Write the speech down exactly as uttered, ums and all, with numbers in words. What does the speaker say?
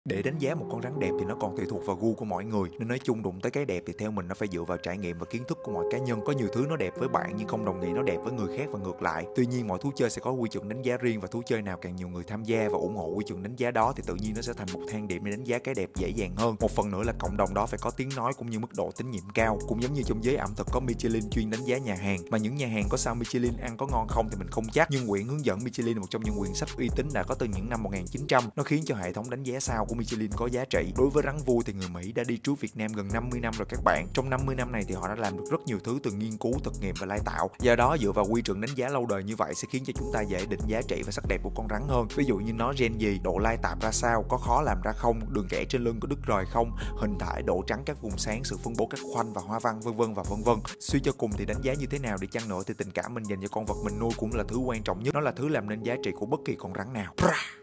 Để đánh giá một con rắn đẹp thì nó còn tùy thuộc vào gu của mỗi người, nên nói chung đụng tới cái đẹp thì theo mình nó phải dựa vào trải nghiệm và kiến thức của mỗi cá nhân. Có nhiều thứ nó đẹp với bạn nhưng không đồng nghĩa nó đẹp với người khác và ngược lại. Tuy nhiên mọi thú chơi sẽ có quy chuẩn đánh giá riêng, và thú chơi nào càng nhiều người tham gia và ủng hộ quy chuẩn đánh giá đó thì tự nhiên nó sẽ thành một thang điểm để đánh giá cái đẹp dễ dàng hơn. Một phần nữa là cộng đồng đó phải có tiếng nói cũng như mức độ tín nhiệm cao. Cũng giống như trong giới ẩm thực có Michelin chuyên đánh giá nhà hàng, mà những nhà hàng có sao Michelin ăn có ngon không thì mình không chắc, nhưng quyển hướng dẫn Michelin là một trong những quyển sách uy tín đã có từ những năm một nghìn chín trăm. Nó khiến cho hệ thống đánh giá sao của Michelin có giá trị. Đối với rắn vui thì người Mỹ đã đi trước Việt Nam gần năm mươi năm rồi các bạn. Trong năm mươi năm này thì họ đã làm được rất nhiều thứ từ nghiên cứu, thực nghiệm và lai tạo. Do đó dựa vào quy chuẩn đánh giá lâu đời như vậy sẽ khiến cho chúng ta dễ định giá trị và sắc đẹp của con rắn hơn. Ví dụ như nó gen gì, độ lai tạp ra sao, có khó làm ra không, đường kẻ trên lưng có đứt rời không, hình thể, độ trắng các vùng sáng, sự phân bố các khoanh và hoa văn vân vân và vân vân. Suy cho cùng thì đánh giá như thế nào đi chăng nữa thì tình cảm mình dành cho con vật mình nuôi cũng là thứ quan trọng nhất. Nó là thứ làm nên giá trị của bất kỳ con rắn nào.